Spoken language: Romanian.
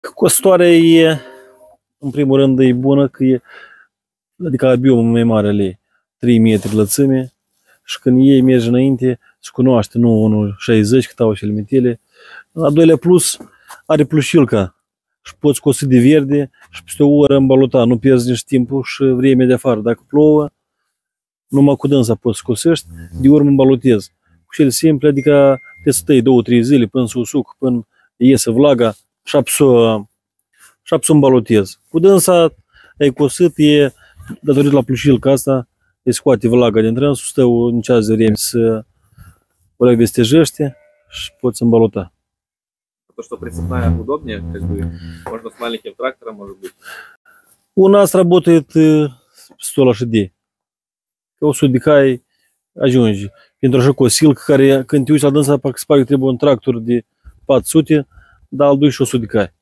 Cositoarea e, în primul rând, e bună, că e, adică biomul mai mare ale 3 metri lățime și când ei merge înainte, se cunoaște, nu 1,60 cât au și limitele. Al doilea plus, are plușilca și poți scosi de verde și peste o oră îmbalota, nu pierzi nici timpul și vremea de afară. Dacă plouă, numai cu dânsa poți scosești, de urmă îmbalotezi. Cu cele simple, adică trebuie să tăi 2-3 zile până să usuc, până iese vlaga și să îmbalotezi. Cu dânsa ai cosit, e datorită la plușilca asta, îi scoate vlaga din trânsul, stă un ceas de vreme să o vestejește și poți îmbalota. То, что прицепная удобнее, как бы можно с маленьким трактором, может быть. У нас работает 100 лошадей. Că 100 de cai ajunge. Pentru așa cu o silcă care, când te uiți la dânsa, parcă se pare că trebuie un tractor de 400, dar îl duci și 100 de cai.